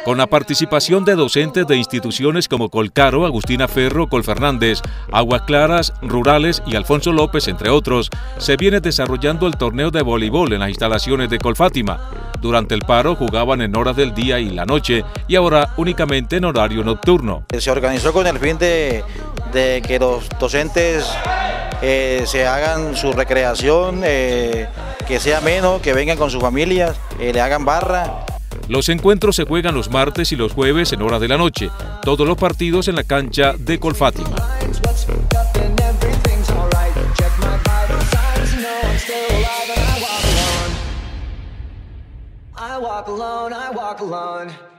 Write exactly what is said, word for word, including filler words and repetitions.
Con la participación de docentes de instituciones como Colcaro, Agustina Ferro, Colfernández, Aguas Claras, Rurales y Alfonso López, entre otros, se viene desarrollando el torneo de voleibol en las instalaciones de Colfátima. Durante el paro jugaban en horas del día y la noche y ahora únicamente en horario nocturno. Se organizó con el fin de, de que los docentes eh, se hagan su recreación, eh, que sea menos, que vengan con sus familias, eh, le hagan barra. Los encuentros se juegan los martes y los jueves en horas de la noche, todos los partidos en la cancha de Colfátima. I walk alone, I walk alone.